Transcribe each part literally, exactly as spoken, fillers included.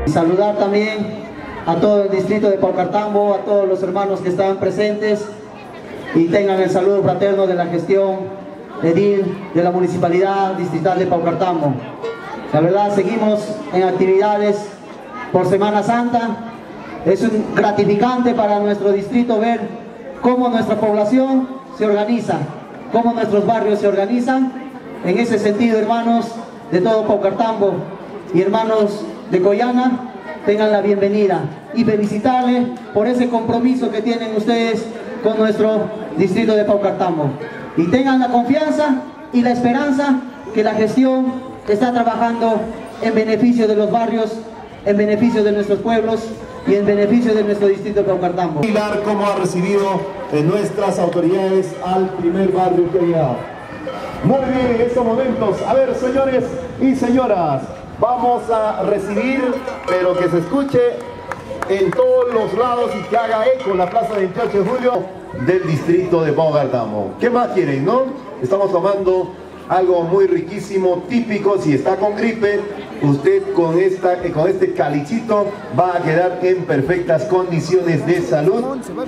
Saludar también a todo el distrito de Paucartambo, a todos los hermanos que están presentes y tengan el saludo fraterno de la gestión edil de la Municipalidad Distrital de Paucartambo. La verdad, seguimos en actividades por Semana Santa. Es un gratificante para nuestro distrito ver cómo nuestra población se organiza, cómo nuestros barrios se organizan. En ese sentido, hermanos de todo Paucartambo y hermanos de Coyana, tengan la bienvenida y felicitarles por ese compromiso que tienen ustedes con nuestro distrito de Paucartambo. Y tengan la confianza y la esperanza que la gestión está trabajando en beneficio de los barrios, en beneficio de nuestros pueblos y en beneficio de nuestro distrito de Paucartambo. Mirar cómo ha recibido en nuestras autoridades al primer barrio que ha llegado. Muy bien, en estos momentos, a ver, señores y señoras, vamos a recibir, pero que se escuche en todos los lados y que haga eco la plaza veintiocho de julio del distrito de Paucartambo. ¿Qué más quieren, no? Estamos tomando algo muy riquísimo, típico. Si está con gripe, usted con, esta, con este calichito va a quedar en perfectas condiciones de salud.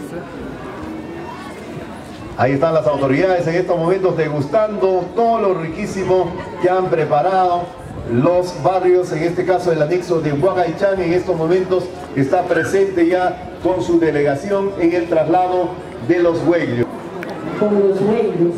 Ahí están las autoridades en estos momentos degustando todo lo riquísimo que han preparado los barrios, en este caso el anexo de Huacaychán. En estos momentos está presente ya con su delegación en el traslado de los huellos. Con los huellos,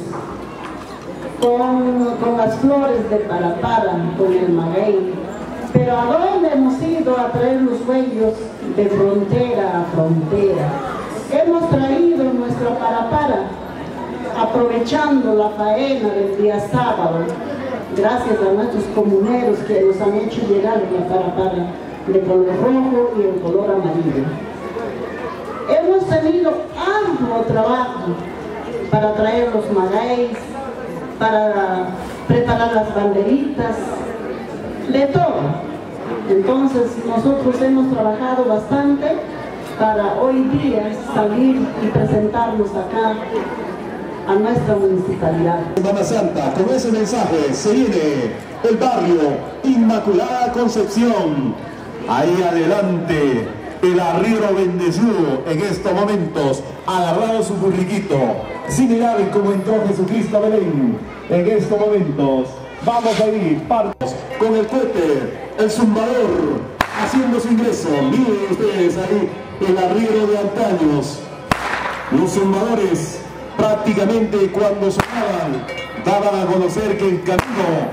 con, con las flores de parapara, con el maguey. Pero ¿a dónde hemos ido a traer los huellos? De frontera a frontera. Hemos traído nuestra parapara, aprovechando la faena del día sábado, gracias a nuestros comuneros que nos han hecho llegar la parapara de color rojo y el color amarillo. Hemos tenido arduo trabajo para traer los magueyes, para preparar las banderitas, de todo. Entonces nosotros hemos trabajado bastante para hoy día salir y presentarnos acá a nuestra municipalidad. Semana Santa, con ese mensaje se viene el barrio Inmaculada Concepción. Ahí adelante, el arriero bendecido en estos momentos, agarrado su burriquito, similar como entró Jesucristo a Belén. En estos momentos, vamos a ir partos con el cohete, el zumbador, haciendo su ingreso. Miren ustedes ahí, el arriero de antaños. Los zumbadores, prácticamente cuando sonaban, daban a conocer que en camino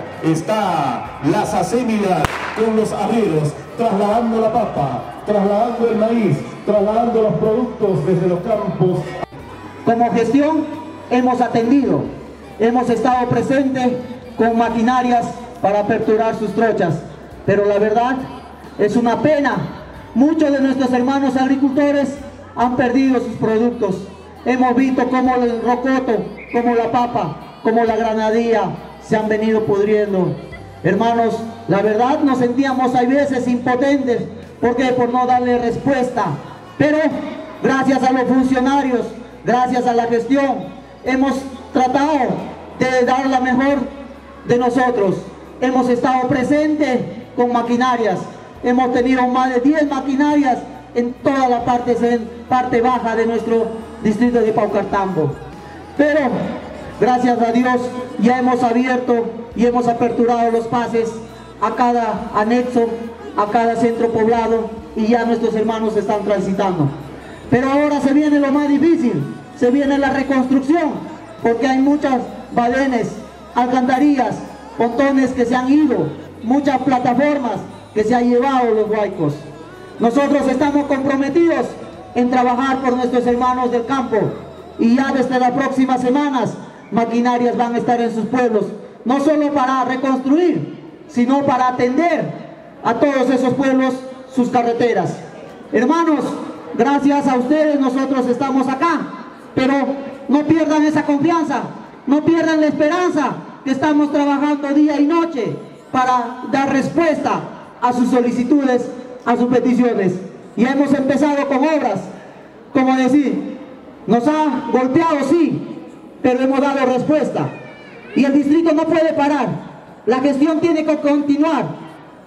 está las acémilas con los arrieros, trasladando la papa, trasladando el maíz, trasladando los productos desde los campos. Como gestión hemos atendido, hemos estado presentes con maquinarias para aperturar sus trochas, pero la verdad es una pena. Muchos de nuestros hermanos agricultores han perdido sus productos. Hemos visto cómo el rocoto, como la papa, como la granadilla se han venido pudriendo. Hermanos, la verdad nos sentíamos a veces impotentes. ¿Por qué? Por no darle respuesta. Pero gracias a los funcionarios, gracias a la gestión, hemos tratado de dar la mejor de nosotros. Hemos estado presentes con maquinarias. Hemos tenido más de diez maquinarias en toda la parte, parte baja de nuestro distrito de Paucartambo. Pero gracias a Dios ya hemos abierto y hemos aperturado los pases a cada anexo, a cada centro poblado, y ya nuestros hermanos están transitando. Pero ahora se viene lo más difícil, se viene la reconstrucción, porque hay muchas badenes, alcantarillas, pontones que se han ido, muchas plataformas que se han llevado los huaicos. Nosotros estamos comprometidos en trabajar por nuestros hermanos del campo, y ya desde las próximas semanas maquinarias van a estar en sus pueblos, no solo para reconstruir, sino para atender a todos esos pueblos sus carreteras. Hermanos, gracias a ustedes nosotros estamos acá, pero no pierdan esa confianza, no pierdan la esperanza, que estamos trabajando día y noche para dar respuesta a sus solicitudes, a sus peticiones. Y hemos empezado con obras, como decir, nos ha golpeado, sí, pero hemos dado respuesta. Y el distrito no puede parar, la gestión tiene que continuar.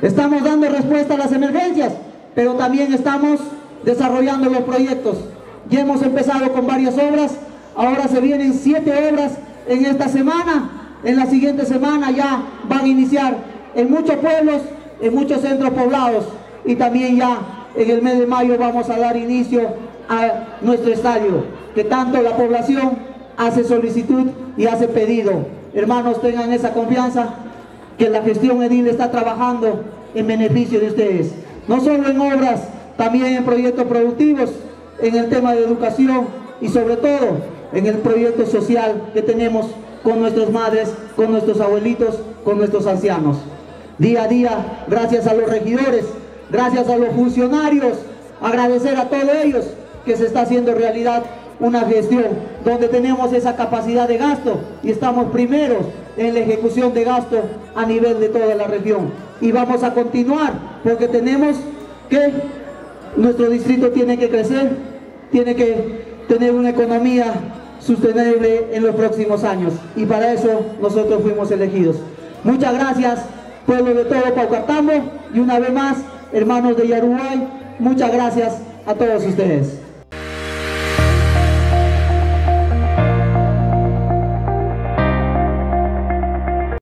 Estamos dando respuesta a las emergencias, pero también estamos desarrollando los proyectos. Ya hemos empezado con varias obras, ahora se vienen siete obras en esta semana. En la siguiente semana ya van a iniciar en muchos pueblos, en muchos centros poblados, y también ya en el mes de mayo vamos a dar inicio a nuestro estadio, que tanto la población hace solicitud y hace pedido. Hermanos, tengan esa confianza que la gestión edil está trabajando en beneficio de ustedes, no solo en obras, también en proyectos productivos, en el tema de educación y sobre todo en el proyecto social que tenemos con nuestras madres, con nuestros abuelitos, con nuestros ancianos. Día a día, gracias a los regidores, gracias a los funcionarios, agradecer a todos ellos que se está haciendo realidad una gestión donde tenemos esa capacidad de gasto y estamos primeros en la ejecución de gasto a nivel de toda la región. Y vamos a continuar porque tenemos que, nuestro distrito tiene que crecer, tiene que tener una economía sostenible en los próximos años, y para eso nosotros fuimos elegidos. Muchas gracias, pueblo de todo Paucartambo, y una vez más, hermanos de Yaruguay, muchas gracias a todos ustedes.